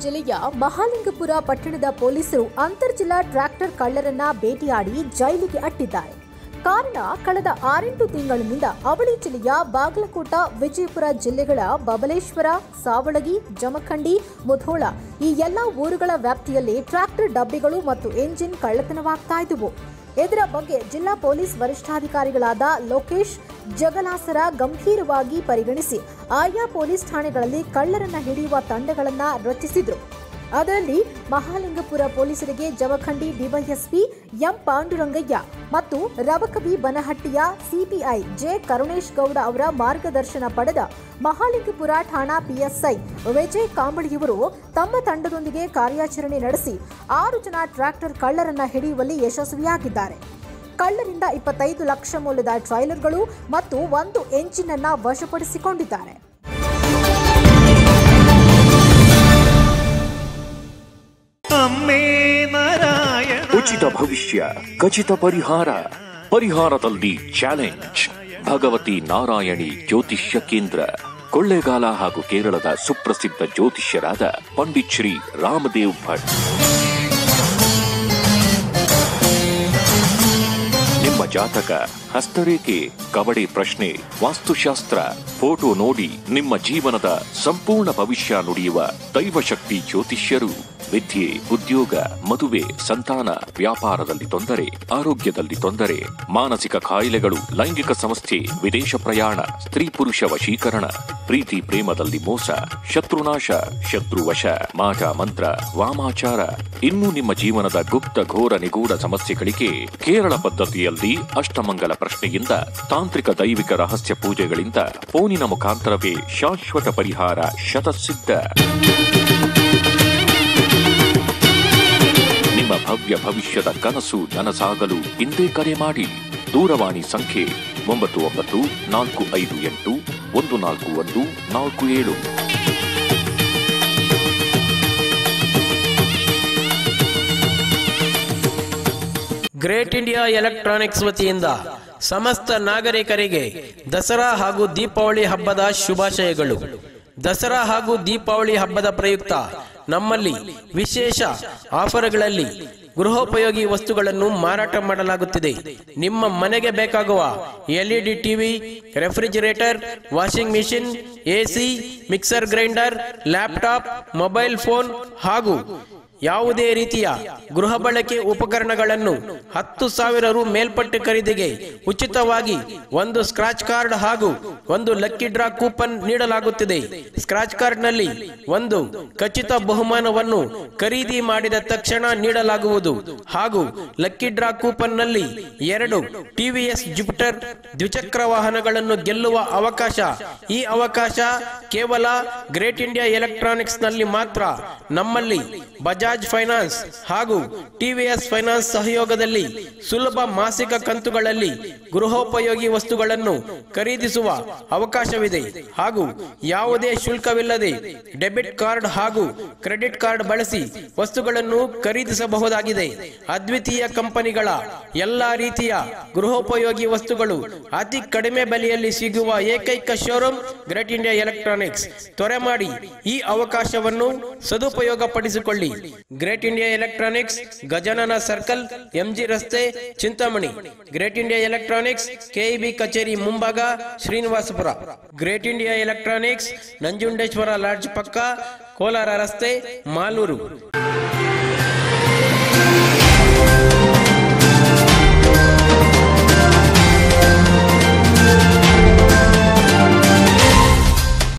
ಜಿಲ್ಲೆಯ ಮಹಾಲಿಂಗಪುರ ಪಟ್ಟಣದ ಪೊಲೀಸರು ಅಂತರ್ಜಿಲ್ಲಾ ಟ್ರ್ಯಾಕ್ಟರ್ ಕಳ್ಳರನ್ನ ಬೇಟೆಯಾಡಿ ಜೈಲಿಗೆ ಅಟ್ಟಿದ್ದಾರೆ. ಕಾರಣ, ಕಳೆದ 6-8 ತಿಂಗಳಿನಿಂದ ಅವಳಿ ಜಿಲ್ಲೆಯ ಬಾಗಲಕೋಟ, ವಿಜಯಪುರ ಜಿಲ್ಲೆಗಳ ಬಬಲೇಶ್ವರ, ಸಾವಳಗಿ, ಜಮಖಂಡಿ, ಮುಧೋಳ ಈ ಎಲ್ಲ ಊರುಗಳ ವ್ಯಾಪ್ತಿಯಲ್ಲಿ ಟ್ರ್ಯಾಕ್ಟರ್ ಡಬ್ಬಿಗಳು ಮತ್ತು ಎಂಜಿನ್ ಕಳ್ಳತನವಾಗ್ತಾ ಇದ್ದವು. ಇದರ ಬಗ್ಗೆ ಜಿಲ್ಲಾ ಪೊಲೀಸ್ ವರಿಷ್ಠಾಧಿಕಾರಿಗಳಾದ ಲೋಕೇಶ್ ಜಗಲಾಸರ ಗಂಭೀರವಾಗಿ ಪರಿಗಣಿಸಿ ಆಯಾ ಪೊಲೀಸ್ ಠಾಣೆಗಳಲ್ಲಿ ಕಳ್ಳರನ್ನ ಹಿಡಿಯುವ ತಂಡಗಳನ್ನು ರಚಿಸಿದ್ರು. ಅದರಲ್ಲಿ ಮಹಾಲಿಂಗಪುರ ಪೊಲೀಸರಿಗೆ ಜಮಖಂಡಿ ಡಿವೈಎಸ್ಪಿ ಎಂ ಪಾಂಡುರಂಗಯ್ಯ ಮತ್ತು ರವಕವಿ ಬನಹಟ್ಟಿಯ ಸಿಪಿಐ ಜೆ ಕರುಣೇಶ್ ಗೌಡ ಅವರ ಮಾರ್ಗದರ್ಶನ ಪಡೆದ ಮಹಾಲಿಂಗಪುರ ಠಾಣಾ ಪಿಎಸ್ಐ ವಿಜಯ್ ಕಾಂಬಳಿಯವರು ತಮ್ಮ ತಂಡದೊಂದಿಗೆ ಕಾರ್ಯಾಚರಣೆ ನಡೆಸಿ 6 ಜನ ಟ್ರ್ಯಾಕ್ಟರ್ ಕಳ್ಳರನ್ನ ಹಿಡಿಯುವಲ್ಲಿ ಯಶಸ್ವಿಯಾಗಿದ್ದಾರೆ. ಕಳ್ಳರಿಂದ 25 ಲಕ್ಷ ಮೌಲ್ಯದ ಟ್ರೈಲರ್ಗಳು ಮತ್ತು 1 ಎಂಜಿನ್ ಅನ್ನು ವಶಪಡಿಸಿಕೊಂಡಿದ್ದಾರೆ. ಉಚಿತ ಭವಿಷ್ಯ, ಖಚಿತ ಪರಿಹಾರ, ಪರಿಹಾರದಲ್ಲಿ ಚಾಲೆಂಜ್. ಭಗವತಿ ನಾರಾಯಣಿ ಜ್ಯೋತಿಷ್ಯ ಕೇಂದ್ರ, ಕೊಳ್ಳೇಗಾಲ ಹಾಗೂ ಕೇರಳದ ಸುಪ್ರಸಿದ್ಧ ಜ್ಯೋತಿಷ್ಯರಾದ ಪಂಡಿತ್ ಶ್ರೀ ರಾಮದೇವ್ ಭಟ್. ನಿಮ್ಮ ಜಾತಕ, ಹಸ್ತರೇಖೆ, ಕವಡೆ ಪ್ರಶ್ನೆ, ವಾಸ್ತುಶಾಸ್ತ್ರ, ಫೋಟೋ ನೋಡಿ ನಿಮ್ಮ ಜೀವನದ ಸಂಪೂರ್ಣ ಭವಿಷ್ಯ ನುಡಿಯುವ ದೈವಶಕ್ತಿ ಜ್ಯೋತಿಷ್ಯರು. ವಿದ್ಯೆ, ಉದ್ಯೋಗ, ಮದುವೆ, ಸಂತಾನ, ವ್ಯಾಪಾರದಲ್ಲಿ ತೊಂದರೆ, ಆರೋಗ್ಯದಲ್ಲಿ ತೊಂದರೆ, ಮಾನಸಿಕ ಕಾಯಿಲೆಗಳು, ಲೈಂಗಿಕ ಸಮಸ್ಯೆ, ವಿದೇಶ ಪ್ರಯಾಣ, ಸ್ತ್ರೀ ಪುರುಷ ವಶೀಕರಣ, ಪ್ರೀತಿ ಪ್ರೇಮದಲ್ಲಿ ಮೋಸ, ಶತ್ರುನಾಶ, ಶತ್ರುವಶ, ಮಾಟ ಮಂತ್ರ, ವಾಮಾಚಾರ, ಇನ್ನೂ ನಿಮ್ಮ ಜೀವನದ ಗುಪ್ತ ಘೋರ ನಿಗೂಢ ಸಮಸ್ಯೆಗಳಿಗೆ ಕೇರಳ ಪದ್ಧತಿಯಲ್ಲಿ ಅಷ್ಟಮಂಗಲ ಪ್ರಶ್ನೆಯಿಂದ, ತಾಂತ್ರಿಕ ದೈವಿಕ ರಹಸ್ಯ ಪೂಜೆಗಳಿಂದ, ಫೋನಿನ ಮುಖಾಂತರವೇ ಶಾಶ್ವತ ಪರಿಹಾರ ಶತಸಿದ್ಧ. ನಿಮ್ಮ ಭವ್ಯ ಭವಿಷ್ಯದ ಕನಸು ನನಸಾಗಲು ಇಂದೇ ಕರೆ ಮಾಡಿ. ದೂರವಾಣಿ ಸಂಖ್ಯೆ 9945814147. ಗ್ರೇಟ್ ಇಂಡಿಯಾ ಎಲೆಕ್ಟ್ರಾನಿಕ್ಸ್ ವತಿಯಿಂದ ಸಮಸ್ತ ನಾಗರಿಕರಿಗೆ ದಸರಾ ಹಾಗೂ ದೀಪಾವಳಿ ಹಬ್ಬದ ಶುಭಾಶಯಗಳು. ದಸರಾ ಹಾಗೂ ದೀಪಾವಳಿ ಹಬ್ಬದ ಪ್ರಯುಕ್ತ ನಮ್ಮಲ್ಲಿ ವಿಶೇಷ ಆಫರ್ಗಳಲ್ಲಿ ಗೃಹೋಪಯೋಗಿ ವಸ್ತುಗಳನ್ನು ಮಾರಾಟ ಮಾಡಲಾಗುತ್ತಿದೆ. ನಿಮ್ಮ ಮನೆಗೆ ಬೇಕಾಗುವ LED TV, refrigerator, washing machine, AC, mixer grinder, laptop, mobile phone ಹಾಗೂ ಯಾವುದೇ ರೀತಿಯ ಗೃಹ ಬಳಕೆ ಉಪಕರಣಗಳನ್ನು 10,000 ರು ಮೇಲ್ಪಟ್ಟ ಖರೀದಿಗೆ ಉಚಿತವಾಗಿ 1 ಸ್ಕ್ರಾಚ್ ಕಾರ್ಡ್ ಹಾಗೂ 1 ಲಕ್ಕಿ ಡ್ರಾ ಕೂಪನ್ ನೀಡಲಾಗುತ್ತಿದೆ. ಸ್ಕ್ರಾಚ್ ಕಾರ್ಡ್ ನಲ್ಲಿ 1 ಖಚಿತ ಬಹುಮಾನವನ್ನು ಖರೀದಿ ಮಾಡಿದ ತಕ್ಷಣ ನೀಡಲಾಗುವುದು ಹಾಗೂ ಲಕ್ಕಿ ಡ್ರಾ ಕೂಪನ್ ನಲ್ಲಿ 2 ಟಿವಿಎಸ್ ಜುಪಿಟರ್ ದ್ವಿಚಕ್ರ ವಾಹನಗಳನ್ನು ಗೆಲ್ಲುವ ಅವಕಾಶ. ಈ ಅವಕಾಶ ಕೇವಲ ಗ್ರೇಟ್ ಇಂಡಿಯಾ ಎಲೆಕ್ಟ್ರಾನಿಕ್ಸ್ ನಲ್ಲಿ ಮಾತ್ರ. ನಮ್ಮಲ್ಲಿ ಬಜಾಜ್ ಫೈನಾನ್ಸ್ ಹಾಗೂ ಟಿವಿಎಸ್ ಫೈನಾನ್ಸ್ ಸಹಯೋಗದಲ್ಲಿ ಸುಲಭ ಮಾಸಿಕ ಕಂತುಗಳಲ್ಲಿ ಗೃಹೋಪಯೋಗಿ ವಸ್ತುಗಳನ್ನು ಖರೀದಿಸುವ ಅವಕಾಶವಿದೆ ಹಾಗೂ ಯಾವುದೇ ಶುಲ್ಕವಿಲ್ಲದೆ ಡೆಬಿಟ್ ಕಾರ್ಡ್ ಹಾಗೂ ಕ್ರೆಡಿಟ್ ಕಾರ್ಡ್ ಬಳಸಿ ವಸ್ತುಗಳನ್ನು ಖರೀದಿಸಬಹುದಾಗಿದೆ. ಅದ್ವಿತೀಯ ಕಂಪನಿಗಳ ಎಲ್ಲಾ ರೀತಿಯ ಗೃಹೋಪಯೋಗಿ ವಸ್ತುಗಳು ಅತಿ ಕಡಿಮೆ ಬೆಲೆಯಲ್ಲಿ ಸಿಗುವ ಏಕೈಕ ಶೋರೂಮ್ ಗ್ರೇಟ್ ಇಂಡಿಯಾ ಎಲೆಕ್ಟ್ರಾನಿಕ್ಸ್. ತ್ವರೆ ಮಾಡಿ ಈ ಅವಕಾಶವನ್ನು ಸದುಪಯೋಗ ಪಡಿಸಿಕೊಳ್ಳಿ. Great India Electronics, Gajanana circle, MG ರಸ್ತೆ, Chintamani. Great India Electronics, KEB ಕಚೇರಿ ಮುಂಭಾಗ, Srinivaspur. Great India Electronics, Nanjundeshwara lodge ಪಕ್ಕ, ಕೋಲಾರ ರಸ್ತೆ, ಮಾಲೂರು.